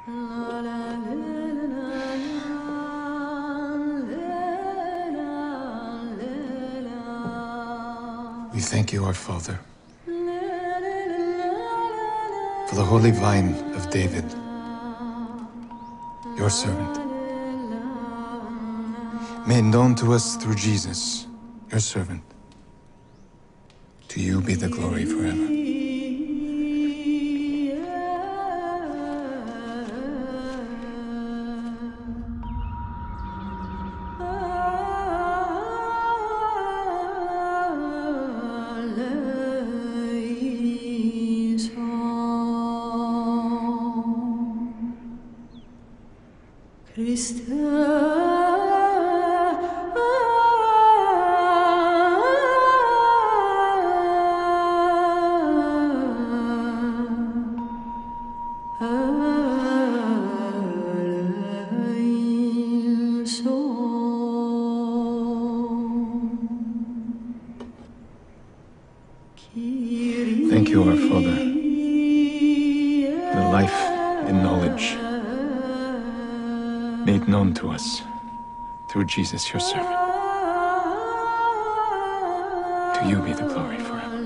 We thank you, our Father, for the holy vine of David, your servant, made known to us through Jesus, your servant. To you be the glory forever. Thank you, our Father, for the life in knowledge made known to us through Jesus, your servant. To you be the glory forever.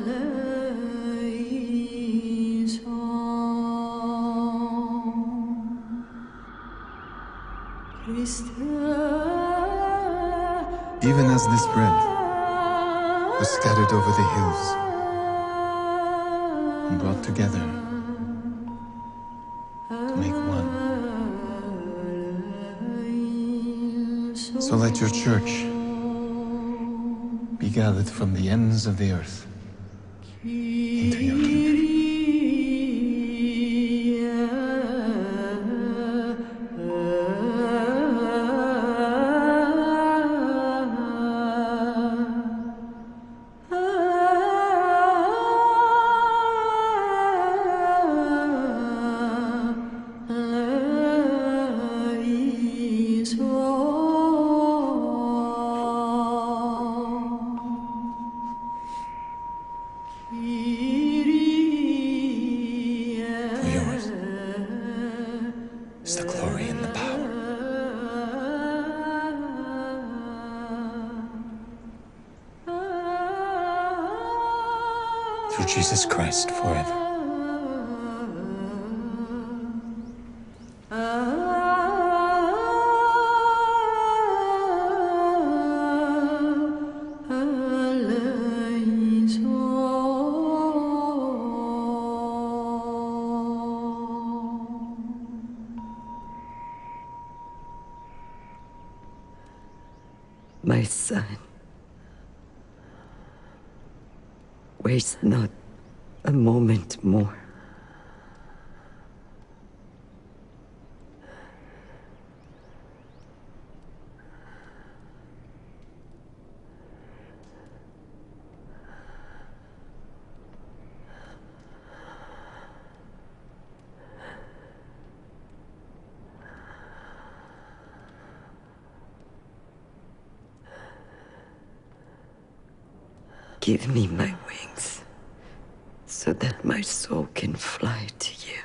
Even as this bread was scattered over the hills and brought together to make one, so let your church be gathered from the ends of the earth into your kingdom. For yours is the glory and the power, through Jesus Christ forever. My son, waste not a moment more. Give me my wings, so that my soul can fly to you.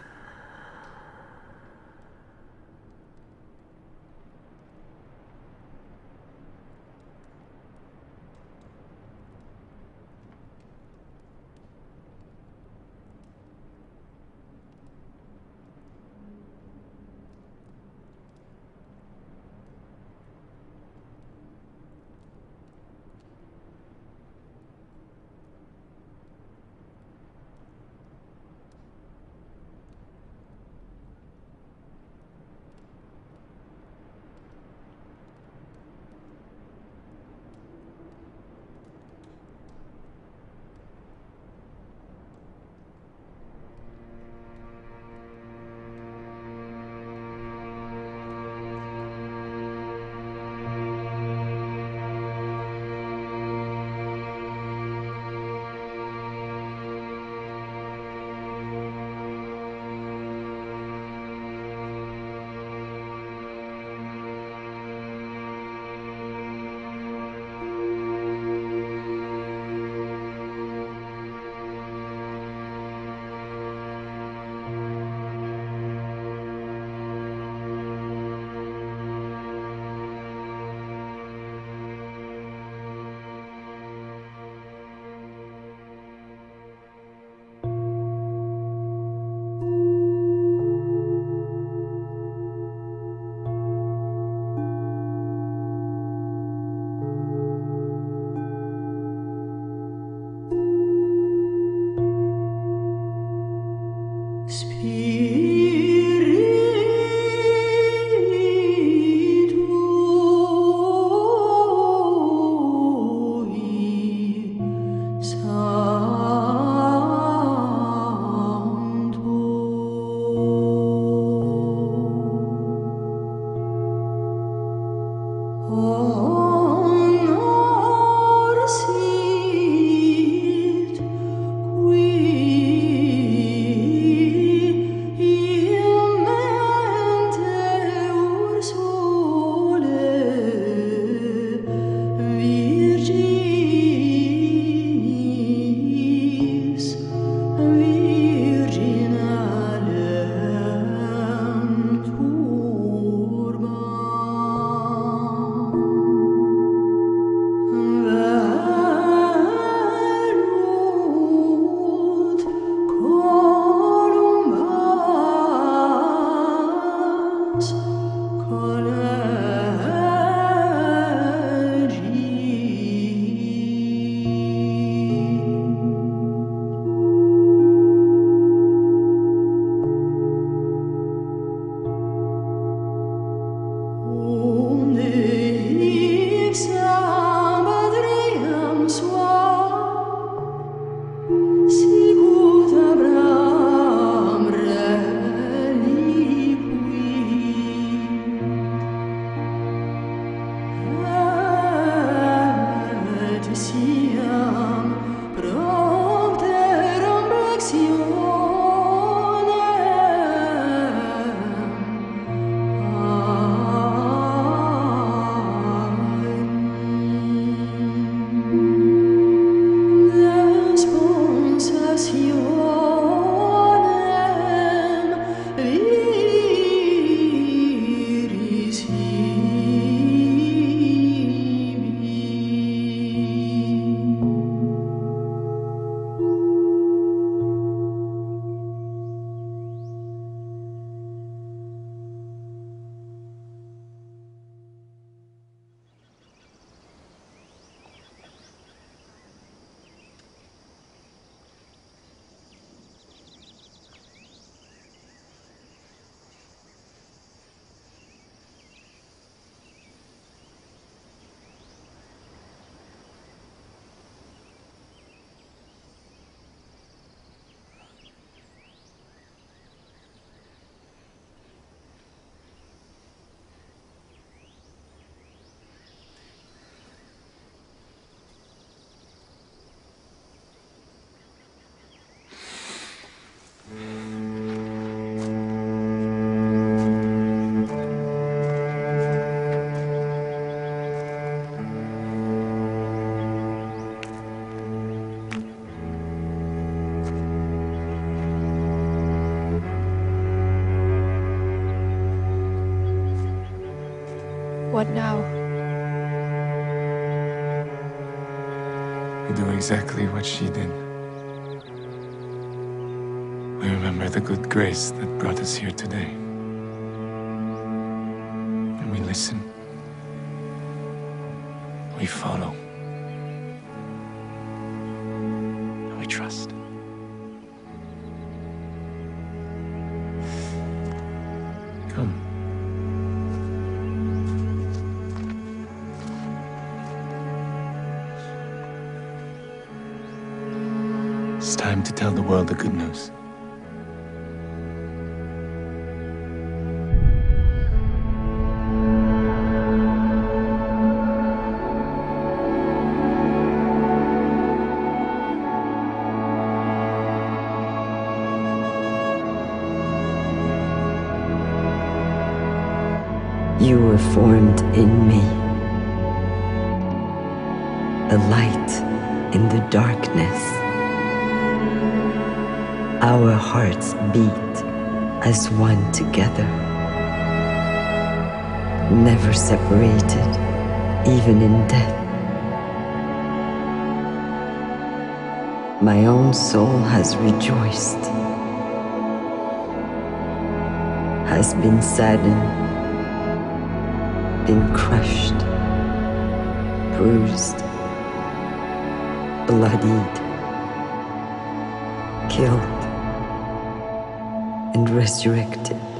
What now? We do exactly what she did. We remember the good grace that brought us here today. And we listen. We follow. And we trust. Come. It's time to tell the world the good news. You were formed in me, a light in the darkness. Our hearts beat as one together, never separated, even in death. My own soul has rejoiced, has been saddened, been crushed, bruised, bloodied, killed, and resurrected.